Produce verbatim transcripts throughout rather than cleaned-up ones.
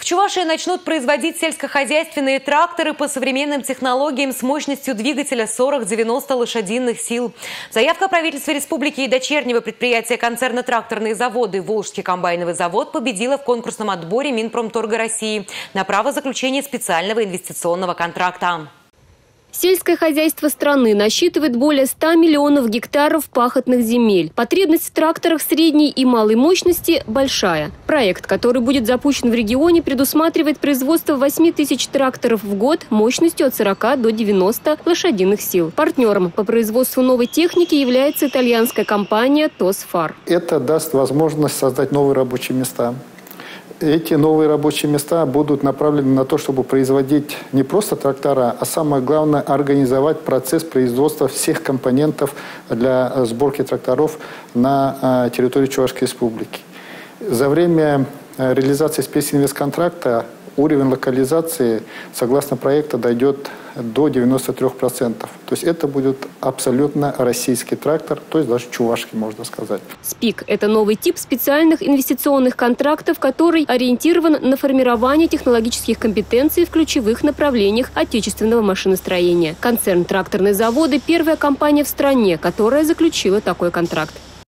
Чувашии начнут производить сельскохозяйственные тракторы по современным технологиям с мощностью двигателя сорок-девяносто лошадиных сил. Заявка правительства республики и дочернего предприятия концерна «Тракторные заводы» Волжский комбайновый завод победила в конкурсном отборе Минпромторга России на право заключения специального инвестиционного контракта. Сельское хозяйство страны насчитывает более ста миллионов гектаров пахотных земель. Потребность в тракторах средней и малой мощности большая. Проект, который будет запущен в регионе, предусматривает производство восьми тысяч тракторов в год мощностью от сорока до девяноста лошадиных сил. Партнером по производству новой техники является итальянская компания «Тосфар». Это даст возможность создать новые рабочие места. Эти новые рабочие места будут направлены на то, чтобы производить не просто трактора, а самое главное – организовать процесс производства всех компонентов для сборки тракторов на территории Чувашской республики. За время реализации специнвестконтракта уровень локализации, согласно проекту, дойдет до девяноста трёх процентов. То есть это будет абсолютно российский трактор, то есть даже чувашский, можно сказать. СПИК – это новый тип специальных инвестиционных контрактов, который ориентирован на формирование технологических компетенций в ключевых направлениях отечественного машиностроения. Концерн «Тракторные заводы» – первая компания в стране, которая заключила такой контракт.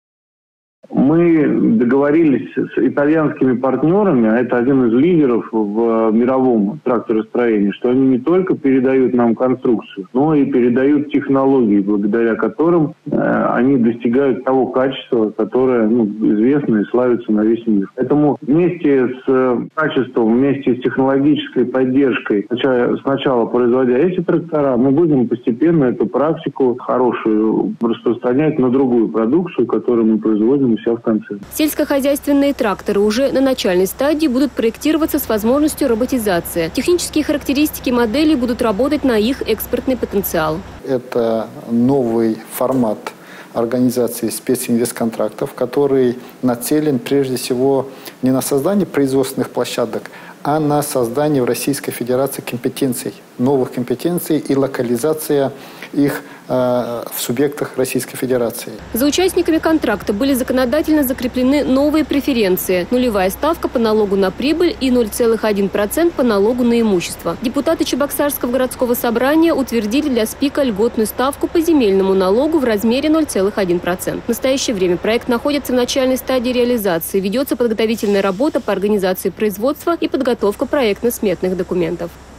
Мы договорились с итальянскими партнерами, а это один из лидеров в мировом тракторостроении, что они не только передают нам конструкцию, но и передают технологии, благодаря которым э, они достигают того качества, которое ну, известно и славится на весь мир. Поэтому вместе с качеством, вместе с технологической поддержкой, сначала, сначала производя эти трактора, мы будем постепенно эту практику хорошую распространять на другую продукцию, которую мы производим у себя в конце. Сельскохозяйственные тракторы уже на начальной стадии будут проектироваться с возможностью роботизации. Технические характеристики моделей будут работать на их экспортный потенциал. Это новый формат организации специнвестконтрактов, который нацелен прежде всего не на создание производственных площадок, а на создание в Российской Федерации компетенций, новых компетенций и локализация их э, в субъектах Российской Федерации. За участниками контракта были законодательно закреплены новые преференции. Нулевая ставка по налогу на прибыль и ноль целых один десятых процента по налогу на имущество. Депутаты Чебоксарского городского собрания утвердили для СПИКа льготную ставку по земельному налогу в размере ноль целых один процент. В настоящее время проект находится в начальной стадии реализации. Ведется подготовительная работа по организации производства и подготовка проектно-сметных документов.